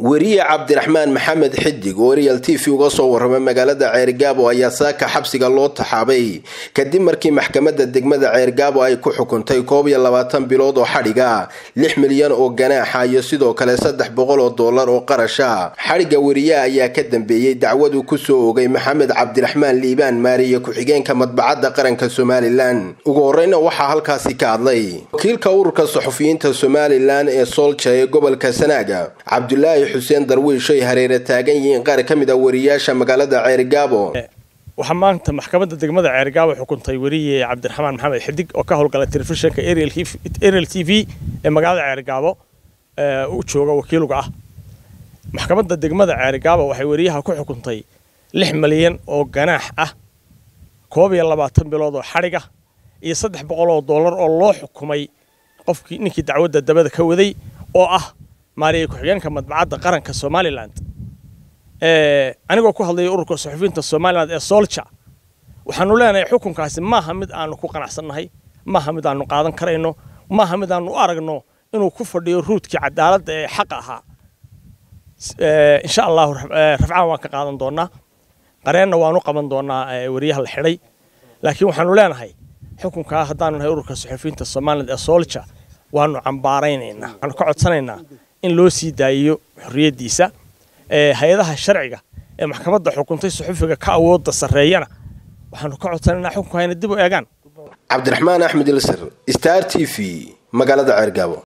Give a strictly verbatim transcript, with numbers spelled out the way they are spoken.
wariye Cabdiraxmaan Maxamed Xidig oo Real T V uga soo warramay magaalada Ceergaabo ayaa saaka xabsiga loo taxaabay kadib markii maxkamadda degmada Ceergaabo ay ku xukuntay koob iyo labaatan bilood oo xadhiga lix milyan oo ganaaxa iyo sidoo kale saddex boqol oo dollar oo qarasha. xadhiga wariye ayaa ka dambeeyay dacwadu ku soo oogay Maxamed Cabdiraxmaan Liibaan Maariye ku-xigeenka madbacadda qaranka Somaliland. ugu horreynna waxaa halkaasi ka hadlay wakiilka ururka saxufiyiinta Somaliland ee Solja ee gobolka Sanaaga Cabdullaahi Xuseen Darwiish ay hareere taagan yihiin qaar ka mid ah wariyaasha magaalada Ceergaabo. waxa maanta maxkamadda degmada Ceergaabo xukuntay wariye Cabdiraxmaan Maxamed Xidig oo ka howlgala telefishinka Real T V ee magaalada Ceergaabo ee uu jooga wakiilka ah. maxkamadda degmada Ceergaabo waxay wariyaha ku xukuntay lix milyan oo ganaax ah, koob iyo labaatan bilood oo xadhiga iyo saddex boqol oo dollar oo loo xukumay qofkii ninkii dacwadda dabada ka waday oo ah Maariye ku-xigeenka madbacadda qaranka Somaliland. ee anigoo ku hadlay ururka saxufiyiinta Somaliland ee Solja waxaanu leenahay xukunkaasi maaha mid aanu ku qanacsanahay, maaha mid aanu qaadan karayno, maaha mid aanu aragno inuu ku fadhiyo ruudkii cadaaladda ee xaq ahaa. ee insha Allah rafcaan waan ka qaadan doonaa, qareenna waanu qaban doonaa wariyaha la xidhay. laakiin waxaanu leenahay xukunka haddaanu nahay ururka saxufiyiinta Somaliland ee Solja waanu cambaaraynaynaa, waxaanu ka codsanaynaa in loo sii daayo xorriyadiisa. ee hay'adaha sharciga ee maxkamadda xukuntay saxufiga ka awoodda sareeyana waxaanu ka codsanaynaa xukunka inay dib u eegaan. Cabdiraxmaan Axmed Ilsar, Star T V, magaalada Ceergaabo.